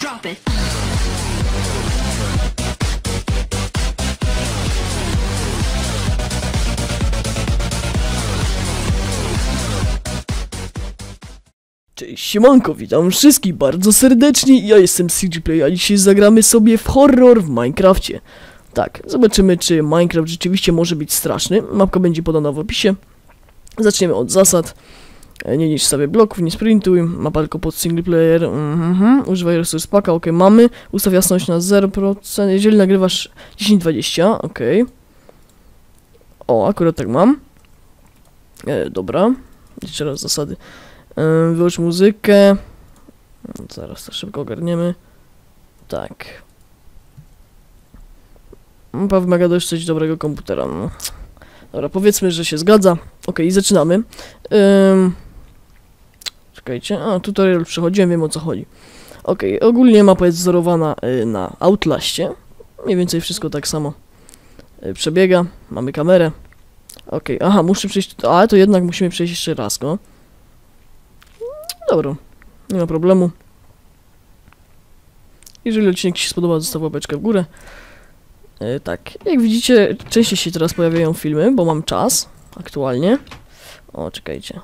Drop it. Cześć, siemanko, witam wszystkich bardzo serdecznie, ja jestem CGPlay, a dzisiaj zagramy sobie w horror w Minecrafcie. Tak, zobaczymy, czy Minecraft rzeczywiście może być straszny. Mapka będzie podana w opisie. Zaczniemy od zasad. Nie niszcz sobie bloków, nie sprintuj. Mapa tylko pod single player. Używaj resource packa, ok, mamy. Ustaw jasność na 0%, jeżeli nagrywasz 10-20, ok. O, akurat tak mam. Dobra, jeszcze raz zasady. Wyłącz muzykę. Zaraz to szybko ogarniemy. Tak. Mapa wymaga dość dobrego komputera. Dobra, powiedzmy, że się zgadza. Ok, i zaczynamy. Czekajcie, tutorial przechodziłem, wiem o co chodzi. Ok, ogólnie mapa jest wzorowana na Outlastie. Mniej więcej wszystko tak samo przebiega. Mamy kamerę. Ok, aha, muszę przejść... Ale to jednak musimy przejść jeszcze raz, no. Dobra, nie ma problemu. Jeżeli odcinek Ci się spodoba, zostaw łapeczkę w górę. Tak, jak widzicie, częściej się teraz pojawiają filmy, bo mam czas aktualnie. O, czekajcie.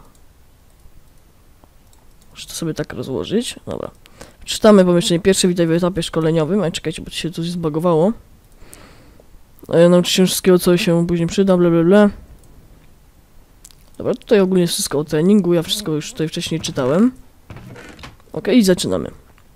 Muszę to sobie tak rozłożyć. Dobra. Czytamy pomieszczenie pierwsze, witaj w etapie szkoleniowym. A czekajcie, bo to się coś zbagowało. Nauczyć się wszystkiego, co się później przyda, bla bla bla. Dobra, tutaj ogólnie jest wszystko o treningu, ja wszystko już tutaj wcześniej czytałem. Ok, i zaczynamy.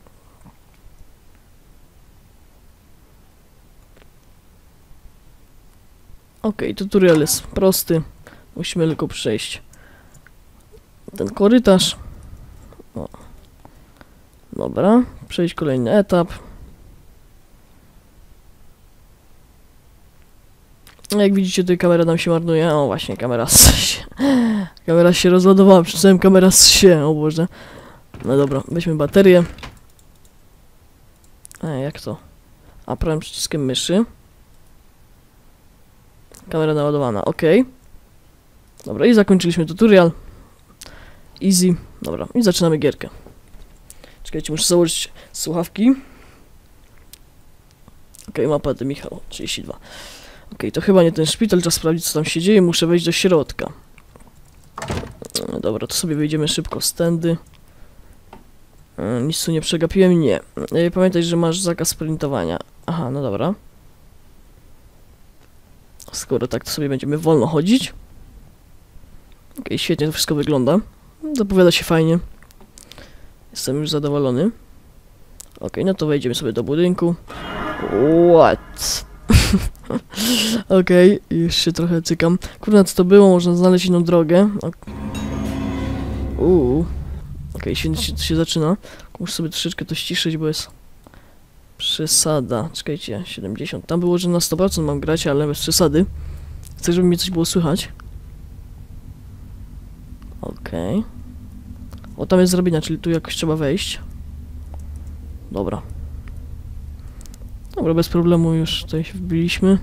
Ok, tutorial jest prosty. Musimy tylko przejść ten korytarz. O. Dobra, przejść kolejny etap. Jak widzicie, tutaj kamera nam się marnuje. O, właśnie, kamera się rozładowała. Przeczytałem, kamera się, o Boże. No dobra, weźmy baterię. Jak to? Prawym przyciskiem myszy. Kamera naładowana, ok. Dobra, i zakończyliśmy tutorial. Easy. Dobra, i zaczynamy gierkę. Czekajcie, muszę założyć słuchawki. Ok, mapa de Michał, 32. Ok, to chyba nie ten szpital, trzeba sprawdzić, co tam się dzieje, muszę wejść do środka. Dobra, to sobie wyjdziemy szybko z tędy. Nic tu nie przegapiłem? Nie. Pamiętaj, że masz zakaz sprintowania. Aha, no dobra. Skoro tak, to sobie będziemy wolno chodzić. Ok, świetnie to wszystko wygląda. Zapowiada się fajnie. Jestem już zadowolony. Ok, no to wejdziemy sobie do budynku. What? Ok, już się trochę cykam. Kurna, co to było? Można znaleźć inną drogę. Ok, świetnie to się zaczyna. Muszę sobie troszeczkę to ściszyć, bo jest przesada. Czekajcie, 70. Tam było, że na 100% mam grać, ale bez przesady. Chcę, żeby mi coś było słychać. Ok. O, tam jest drabina, czyli tu jakoś trzeba wejść. Dobra. Dobra, bez problemu już tutaj się wbiliśmy.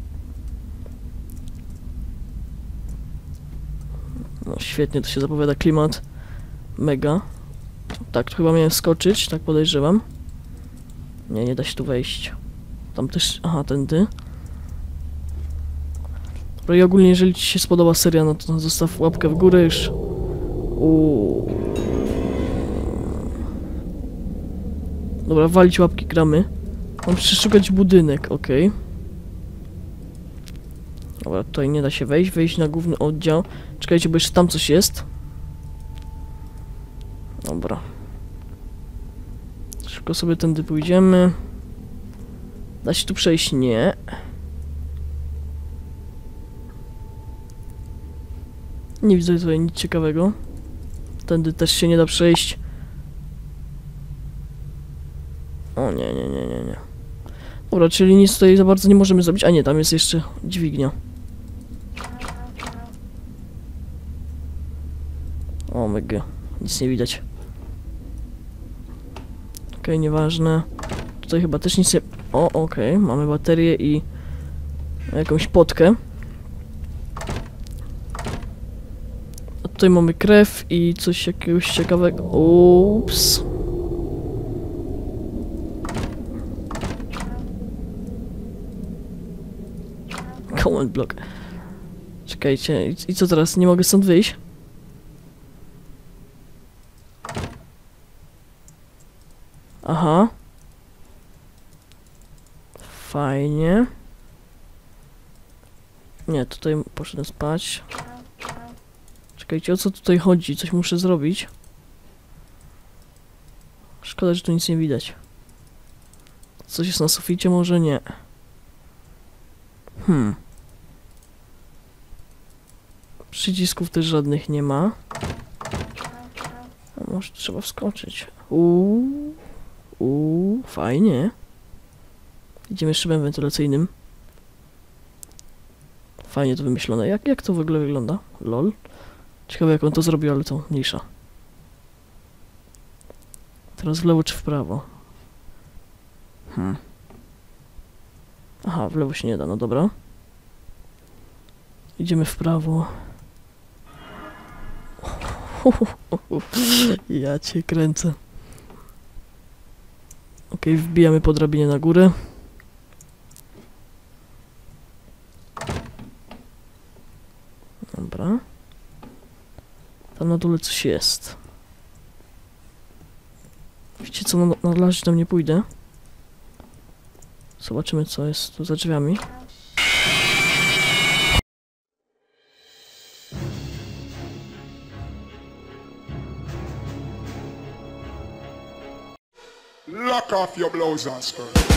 No świetnie, to się zapowiada klimat. Mega. Tak, tu chyba miałem skoczyć, tak podejrzewam. Nie, nie da się tu wejść. Tam też... Aha, tędy. Dobra, i ogólnie, jeżeli Ci się spodoba seria, no to zostaw łapkę w górę już. Dobra, walić łapki, gramy. Mam przeszukać budynek, ok. Dobra, tutaj nie da się wejść na główny oddział. Czekajcie, bo jeszcze tam coś jest. Dobra. Szybko sobie tędy pójdziemy. Da się tu przejść? Nie. Nie widzę tutaj nic ciekawego. Tędy też się nie da przejść. O nie. Dobra, czyli nic tutaj za bardzo nie możemy zrobić. A nie, tam jest jeszcze dźwignia. O mega, nic nie widać. Okej, nieważne. Tutaj chyba też nic nie... O, okej, mamy baterię i jakąś potkę. A tutaj mamy krew i coś jakiegoś ciekawego. Ups. Command block. Czekajcie, i co teraz? Nie mogę stąd wyjść? Aha. Fajnie. Nie, tutaj poszedłem spać. Czekajcie, o co tutaj chodzi? Coś muszę zrobić. Szkoda, że tu nic nie widać. Coś jest na suficie? Może nie. Przycisków też żadnych nie ma. A może trzeba wskoczyć. Fajnie. Idziemy szybem wentylacyjnym. Fajnie to wymyślone. Jak to w ogóle wygląda? Lol. Ciekawe jak on to zrobił, ale to mniejsza. Teraz w lewo czy w prawo? Aha, w lewo się nie da, no dobra. Idziemy w prawo. Ja cię kręcę. Okej, wbijamy po drabinie na górę. Dobra. Tam na dole coś jest. Wiecie co, na razie tam nie pójdę. Zobaczymy co jest tu za drzwiami. Lock off your blouse and skirt.